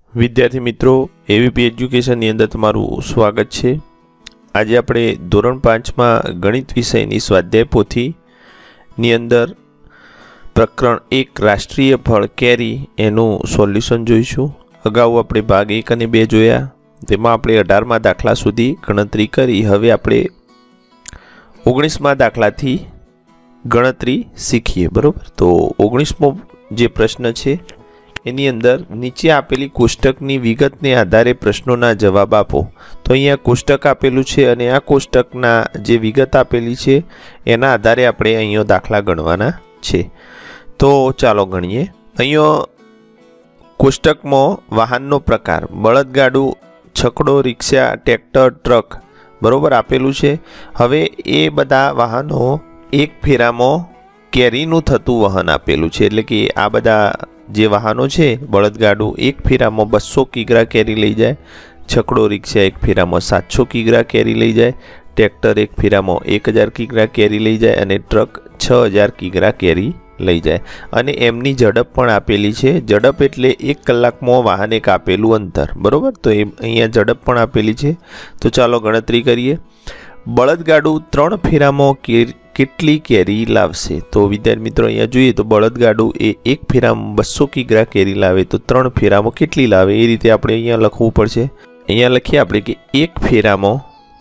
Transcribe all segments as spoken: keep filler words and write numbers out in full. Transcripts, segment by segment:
વિદ્યાર્થી મિત્રો, એવીપી એજ્યુકેશનની અંદર તમારું સ્વાગત છે। આજે આપણે ધોરણ પાંચમાં ગણિત વિષયની સ્વાધ્યાય પોથીની અંદર પ્રકરણ એક રાષ્ટ્રીય ફળ કેરી એનું સોલ્યુશન જોઈશું। અગાઉ આપણે ભાગ એક અને બે જોયા, તેમાં આપણે અઢારમા દાખલા સુધી ગણતરી કરી। હવે આપણે ઓગણીસમા દાખલાથી ગણતરી શીખીએ, બરાબર। તો ઓગણીસમો જે પ્રશ્ન છે એની અંદર નીચે આપેલી કોષ્ટકની વિગતને આધારે પ્રશ્નોના જવાબ આપો। તો અહીંયા કોષ્ટક આપેલું છે અને આ કોષ્ટકના જે વિગત આપેલી છે એના આધારે આપણે અહીંયા દાખલા ગણવાના છે। તો ચાલો ગણીએ। અહીંયા કોષ્ટકમાં વાહનનો પ્રકાર બળદગાડું, છકડો, રિક્ષા, ટ્રેક્ટર, ટ્રક બરોબર આપેલું છે। હવે એ બધા વાહનો એક ફેરામાં કેરીનું થતું વહન આપેલું છે, એટલે કે આ બધા જે વાહનો છે બળદગાડું એક ફેરામાં બસો કિગ્રા કેરી લઈ જાય, છકડો રિક્ષા એક ફેરામાં સાતસો કિગ્રા કેરી લઈ જાય, ટ્રેક્ટર એક ફેરામાં એક હજાર કિગ્રા કેરી લઈ જાય અને ટ્રક છ હજાર કિગ્રા કેરી લઈ જાય। અને એમની ઝડપ પણ આપેલી છે। ઝડપ એટલે એક કલાકમાં વાહને કાપેલું અંતર, બરાબર। તો એ અહીંયા ઝડપ પણ આપેલી છે। તો ચાલો ગણતરી કરીએ। બળદગાડું ત્રણ ફેરામાં કેરી કેટલી કેરી લાવશે? તો વિદ્યાર્થી મિત્રો અહીંયા જોઈએ તો બળદગાડું એ એક ફેરામાં બસો કિગ્રા કેરી લાવે, તો ત્રણ ફેરામાં કેટલી લાવે એ રીતે આપણે અહીંયા લખવું પડશે। અહીંયા લખીએ આપણે કે એક ફેરામાં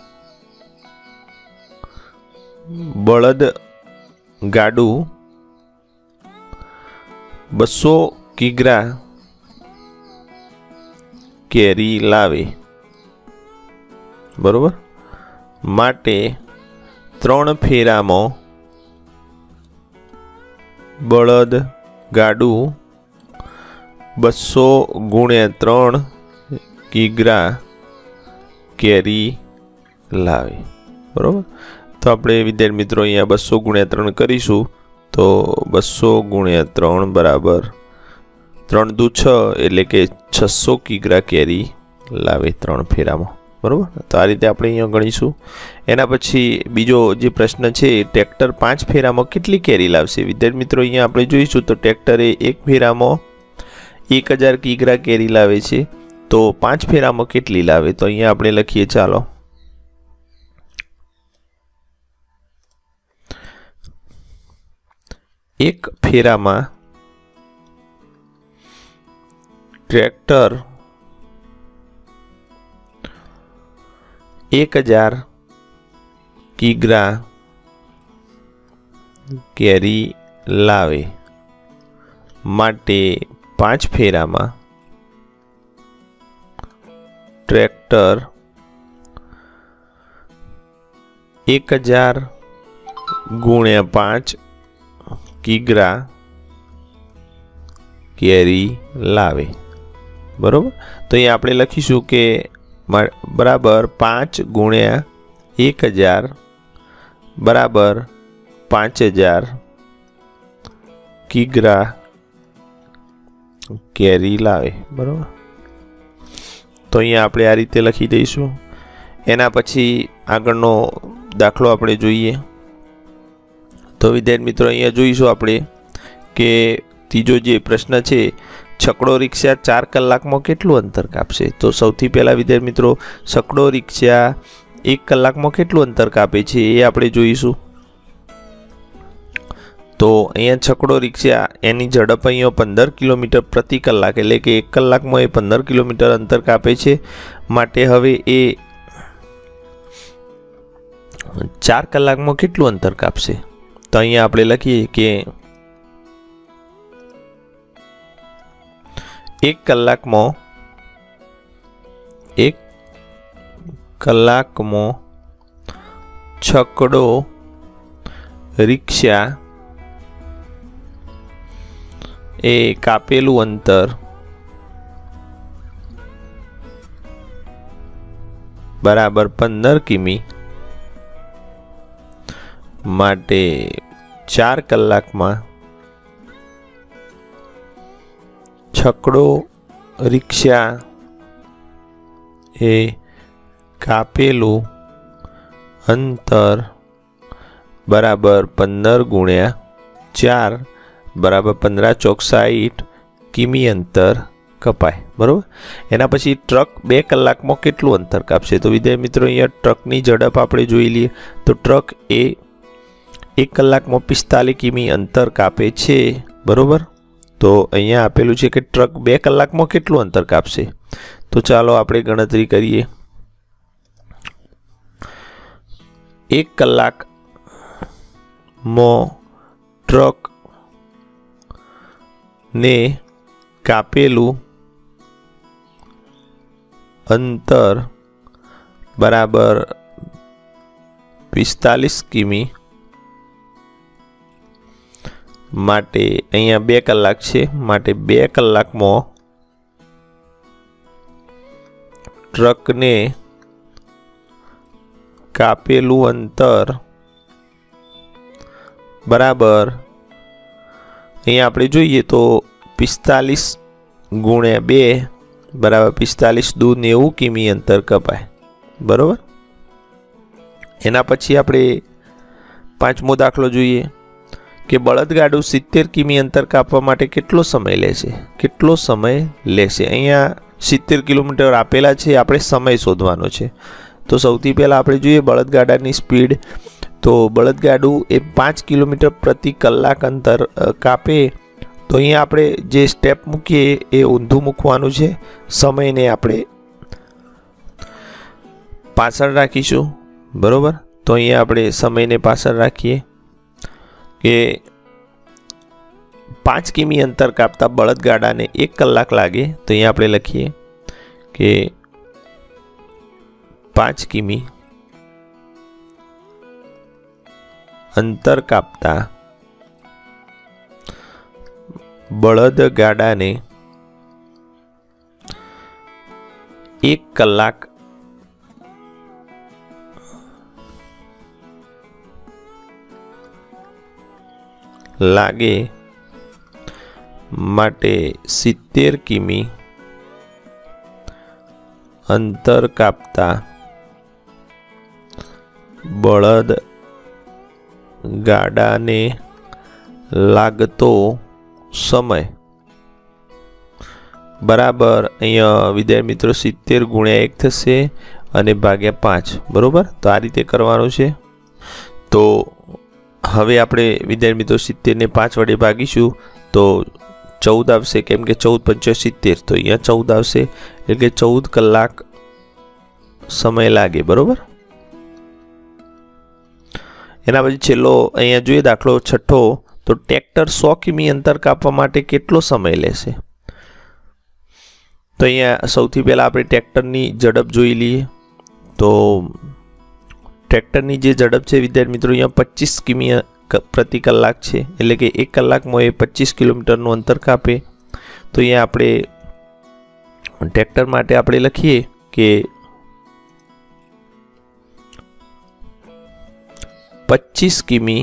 બળદગાડું બસો કિગ્રા કેરી લાવે, બરોબર। માટે ત્રણ ફેરામાં બળદ ગાડું બસો ગુણ્યા ત્રણ કિગ્રા કેરી લાવે, બરાબર। તો આપણે વિદ્યાર્થી મિત્રો અહીંયા બસો ગુણ્યા ત્રણ કરીશું, તો બસો ગુણ્યા ત્રણ બરાબર ત્રણ દુ છ, એટલે કે છસો કિગ્રા કેરી લાવે ત્રણ ફેરામાં, બરાબર। તો આ રીતે આપણે અહીંયા ગણીશું। એના પછી બીજો જે પ્રશ્ન છે, ટ્રેક્ટર પાંચ ફેરામાં કેટલી કેરી લાવશે? વિદ્યાર્થી મિત્રો અહીંયા આપણે જોઈશું તો ટ્રેક્ટરે એક ફેરામાં એક હજાર કિગ્રા કેરી લાવે છે, તો પાંચ ફેરામાં કેટલી લાવે? તો અહીંયા આપણે લખીએ, ચાલો એક ફેરામાં ટ્રેક્ટર એક હજાર કિગ્રા કેરી લાવે, માટે પાંચ ફેરામાં ટ્રેક્ટર એક હજાર ગુણ્યા પાંચ કિગ્રા કેરી લાવે, બરોબર। તો અહીંયા આપણે લખીશું કે બરાબર પાંચ ગુણ્યા એક હજાર બરાબર પાંચ હજાર કિગ્રા કેરી લાવે, બરાબર। તો અહીંયા આપણે આ રીતે લખી દઈશું। એના પછી આગળનો દાખલો આપણે જોઈએ। તો વિદ્યાર્થી મિત્રો અહીંયા જોઈશું આપણે કે ત્રીજો જે પ્રશ્ન છે, છકડો રિક્ષા ચાર કલાકમાં કેટલું અંતર કાપશે? તો સૌથી પહેલાં વિદ્યાર્થી મિત્રો છકડો રિક્ષા એક કલાકમાં કેટલું અંતર કાપે છે એ આપણે જોઈશું। તો અહીંયા છકડો રિક્ષા એની ઝડપ અહીંયા પંદર કિલોમીટર પ્રતિ કલાક, એટલે કે એક કલાકમાં એ પંદર કિલોમીટર અંતર કાપે છે, માટે હવે એ ચાર કલાકમાં કેટલું અંતર કાપશે? તો અહીંયા આપણે લખીએ કે એક કલાકમાં એક કલાકમાં છકડો રિક્ષા એ કાપેલું અંતર બરાબર પંદર કિમી, માટે ચાર કલાકમાં છકડો રિક્ષા એ કાપેલું અંતર બરાબર પંદર ગુણ્યા ચાર બરાબર પંદર ચોક સાઠ કિમી અંતર कपाय। बराबर, एना पछी ट्रक बे कलाकमां केटलुं अंतर कापशे? तो विद्यार्थी मित्रों अहींया ट्रकनी झड़प आपणे जोई लईए तो ट्रक ए एक कलाकमां पिસ્તાલીસ किमी अंतर कापे छे। बराबर, तो अहींया आपेलुं छे कि ट्रक बे कलाकमां केटलुं अंतर कापशे? तो चालो आपणे गणतरी करीए। एक कलाक मो ट्रक ने कापेलू अंतर बराबर पिસ્તાલીસ किमी माटे अहींया बे कलाक छे माटे बे कलाक मो ट्रक ने कापेलू अंतर बराबर अहीं आपणे जोईए तो पिસ્તાલીસ गुण्या बे बराबर पिસ્તાલીસ दू नेवु किमी अंतर कपाय। बराबर, एना पछी आपणे पांचमो दाखलो जोईए कि बळदगाडुं सित्तेर किमी अंतर कापवा माटे केटलो समय लेशे? केटलो समय लेशे? अहींया सित्तेर किलोमीटर आपेला छे, आपणे समय शोधवानो छे। तो सौथी पहला आपणे जोईए बळदगाडानी स्पीड। तो बळदगाडुं ए पांच किलोमीटर प्रति कलाक अंतर कापे तो अहींया आपणे जे स्टेप मूकीए ए ऊंधुं मूकवानुं छे। समयने आपणे पाछळ राखीशुं। बरोबर, तो अहींया आपणे समयने पाछळ राखीए के पांच किमी अंतर कापता बळदगाडाने एक कलाक लागे। तो अहींया आपणे लखीए के पांच किमी अंतर कापता बळदगाडाने एक कलाक लागे माटे सित्तेर किमी अंतर कापता बळद गाडाने लागतो समय बराबर अहींया विद्यार्थी मित्रों सित्तेर गुण्या एक थशे अने भाग्या पांच। बरोबर, तो आ रीते करवानुं छे। तो हवे आपणे विद्यार्थी मित्रों सित्तेर ने पांच वडे भागीशुं तो चौदह आवशे, केम के चौदह पंचो सित्तेर। तो अहींया चौदह आवशे एटले के चौदह कलाक समय लागे। बरोबर, एना पछी छेल्लो अहींया जोईए दाखलो छठ्ठो। तो ट्रेक्टर सौ किमी अंतर कापवा माटे केटलो समय लेशे? तो अहींया सौथी पहला आपणे ट्रेक्टरनी झड़प जोई लीए। तो ट्रेक्टरनी जे झड़प छे विद्यार्थी मित्रों अहींया पच्चीस किमी प्रति कलाक छे, एटले के एक कलाकमां ए पच्चीस किलोमीटरनुं अंतर कापे। तो अहींया आपणे ट्रेक्टर माटे आपणे लखीए के पच्चीस किमी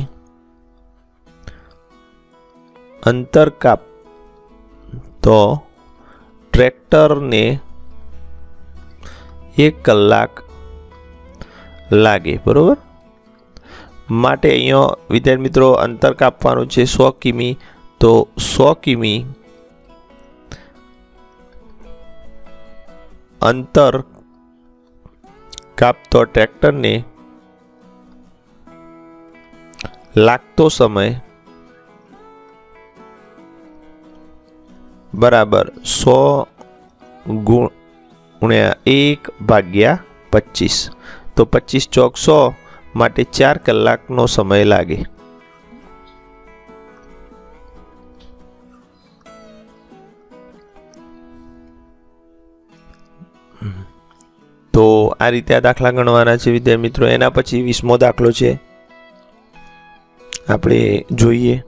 अंतर काप तो ट्रेक्टर ने एक कलाक लागे। बरोबर, माटे अहींया विद्यार्थी मित्रों अंतर कापवानुं छे सौ किमी। तो सौ किमी अंतर कापतो ट्रेक्टर ने लागतो समय बराबर सौ गुण्या एक भाग्या पच्चीस। तो पच्चीस चौक सौ माटे चार कलाक नो समय लागे। तो आ रीते आ दाखला गणवाना छे विद्यार्थी मित्रों। एना पछी वीसमो दाखलो छे आपणे जोईए।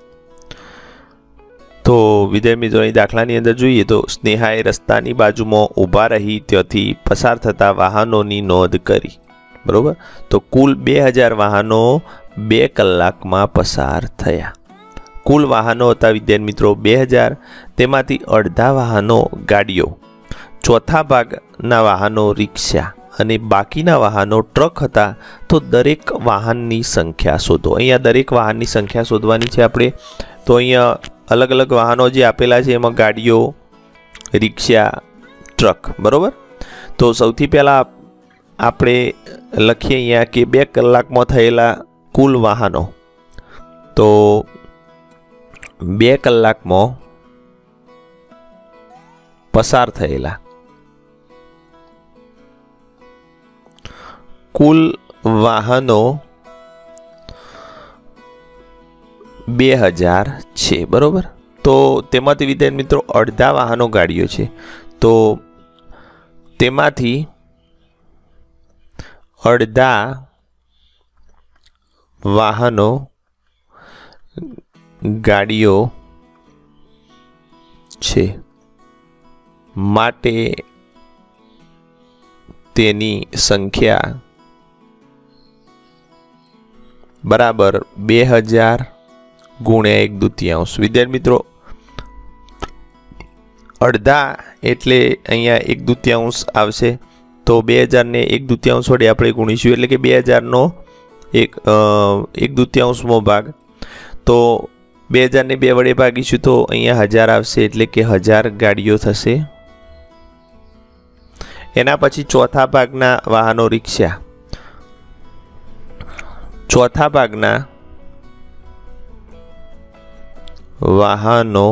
तो विद्यार्थी मित्रों दाखलानी अंदर जोईए तो स्नेहाए रस्तानी बाजुमां ऊभा रही त्यांथी पसार थता वाहनोनी नोंध करी। बरोबर, तो कुल बे हज़ार वाहनो बे कलाकमां पसार थया। कुल वाहनो हता विद्यार्थी मित्रों बे हज़ार, तेमांथी अर्धा वाहनो गाड़ीओ, चौथा भागना वाहनो रिक्शा अने बाकीना वाहनो ट्रक हता। तो दरेक वाहननी संख्या शोधो। अहींया दरेक वाहननी संख्या शोधवानी छे आपणे। तो अहींया अलग अलग वाहनों जे आपेला छे एमां गाड़ीओ, रिक्शा, ट्रक। बराबर। तो सौथी पहला आपणे लखीए अहींया के बे कलाकमां थयेला कुल वाहनो। तो बे कलाकमां पसार थयेला कुल वाहनो बे हज़ार छे। बराबर। तो तेमांथी विद्यार्थी मित्रों अर्धा वाहनो गाड़ीओ छे, तो तेमांथी अर्धा वाहनो गाड़ीओ छे माटे तेनी संख्या बराबर बे हज़ार गुण्या एक द्वितीयांश। विद्यार्थी मित्रों अर्धा एटले अहींया एक द्वितीयांश आवशे, तो बे हज़ार ने एक द्वितीयांश वडे आपणे गुणीशुं एटले के बे हज़ार नो एक एक द्वितीयांशमो भाग। तो बे हज़ार ने बे वडे भागीशुं तो अहींया हज़ार आवशे एटले के हज़ार गाड़ीओ थशे। एना पछी चौथा भागना वाहनो रिक्शा। चौथा भागना वाहनो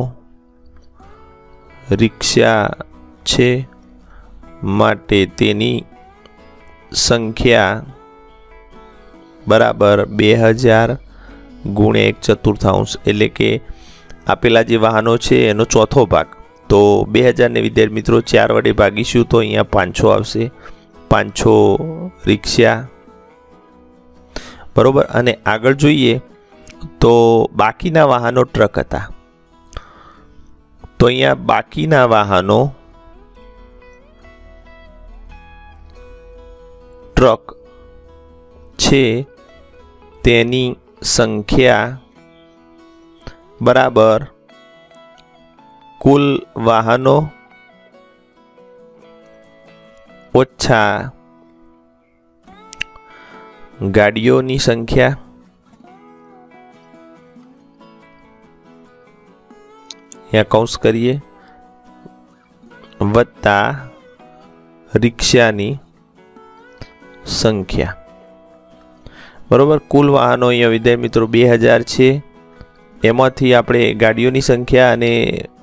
रिक्शा छे माटे तेनी संख्या बराबर बे हज़ार गुण्या एक चतुर्थांश एटले के आपेला जे वाहनो छे एनो चौथो भाग। तो बे हज़ार ने विद्यार्थी मित्रों चार वडे भागीशुं तो अहींया पांचसो आवशे, पांचसो रिक्शा। बरोबर। अने आगळ जोईए तो बाकीना वाहनो ट्रक हता, तो अहींया बाकीना वाहनो ट्रक छे तेनी संख्या बराबर कुल वाहनो ओछा गाड़ीओनी संख्या या कौंस करिए वत्ता रिक्शानी संख्या। बरोबर। कुल वाहनो अहींया विद्यार्थी मित्रों बे हज़ार छे, एमांथी आपणे गाड़ीओनी संख्या अने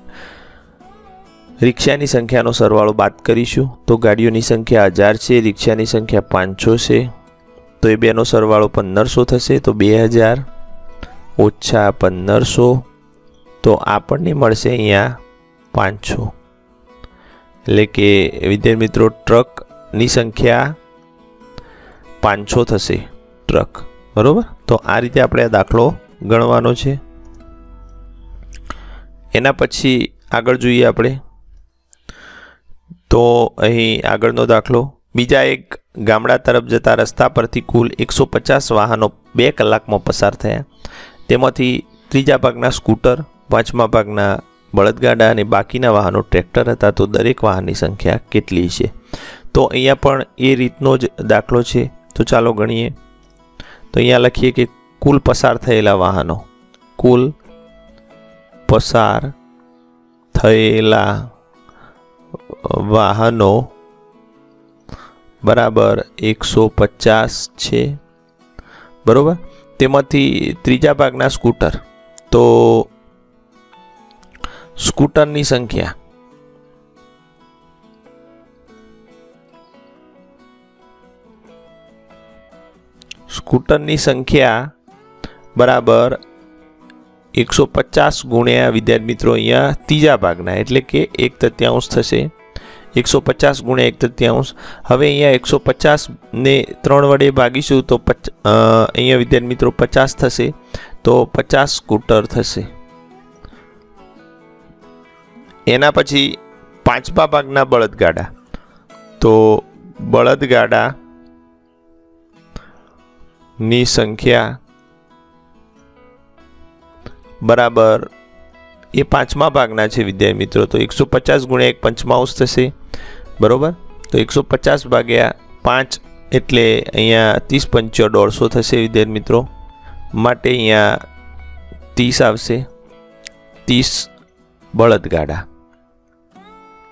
रिक्शानी संख्यानो सरवाळो बाद करीशुं। तो गाड़ीओनी संख्या हज़ार छे, रिक्शानी संख्या पांचसो छे, तो ए बेनो सरवाळो पंदरसो थशे। तो बे हज़ार ओछा पंदरसो, तो आपणने मळशे अहींया पांचसो। एटले के विद्यार्थी मित्रों ट्रकनी संख्या पांचसो थशे ट्रक। बरोबर। तो आ रीते आपणे आ दाखलो गणवानो छे। एना पछी आगळ जोईए आपणे तो अहीं आगळनो दाखलो बीजा एक गामडा तरफ जता रस्ता परथी कुल एक सौ पचास वाहनों बे कलाकमां पसार थया। तेमांथी त्रीजा भागना स्कूटर, पांचमा भागना बळदगाड़ा अने बाकीना वाहनों ट्रेक्टर हता। तो दरेक वाहननी संख्या केटली छे? तो अहींया पण ए रीतनो ज दाखलो छे। तो चालो गणीए। तो अहींया लखीए के कुल पसार थयेला वाहनों, कुल पसार थयेला वाहनों बराबर एक सौ पचास छे। बरोबर। तेमांथी त्रीजा भागना स्कूटर, तो स्कूटरनी संख्या स्कूटरनी संख्या बराबर एक सौ पचास गुण्या विद्यार्थी मित्रों अहींया तीजा भागना एटले के एक तृतीयांश थशे। एक सौ पचास गुण्या एक तृतीयांश। हवे अहींया एक सौ पचास ने त्रण वडे भागीशुं तो पच अहींया विद्यार्थी मित्रों पचास थशे। तो पचास स्कूटर थशे। एना पछी पांचमा भागना बळदगाड़ा, तो बळदगाड़ा नी संख्या बराबर ये पांचमा भागना छे विद्यार्थी मित्रों। तो एक सौ पचास गुण्या एक पंचमांश थशे। बरोबर। तो एक सौ पचास भाग्या पांच एटले अहींया तीस पंचो दौड़सो थशे विद्यार्थी मित्रों। माटे अहींया तीस आवशे। तीस बळदगाड़ा।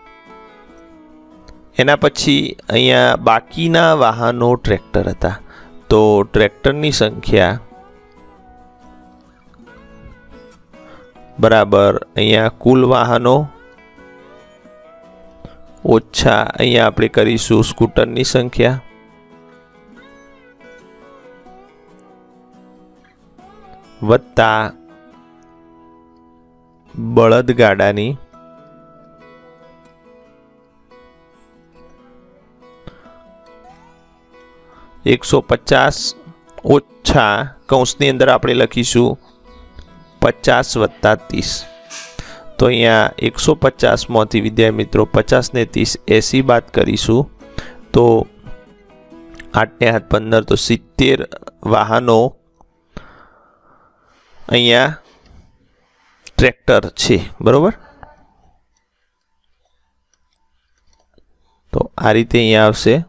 એના પછી અહીંયા બાકીના વાહનો ટ્રેક્ટર હતા, તો ટ્રેક્ટરની સંખ્યા બરાબર અહીંયા કુલ વાહનો ઓછા અહીંયા આપણે કરીશું સ્કૂટરની સંખ્યા વત્તા બળદગાડાની એકસો પચાસ ઓછા કૌંસની અંદર આપણે લખીશું પચાસ વત્તા ત્રીસ। તો અહીંયા એકસો પચાસમાંથી વિદ્યાર્થી મિત્રો પચાસ ને ત્રીસ એસી બાદ કરીશું તો આઠ ને આઠ પંદર, તો સિત્તેર વાહનો અહીંયા ટ્રેક્ટર છે, બરોબર। તો આ રીતે અહીંયા આવશે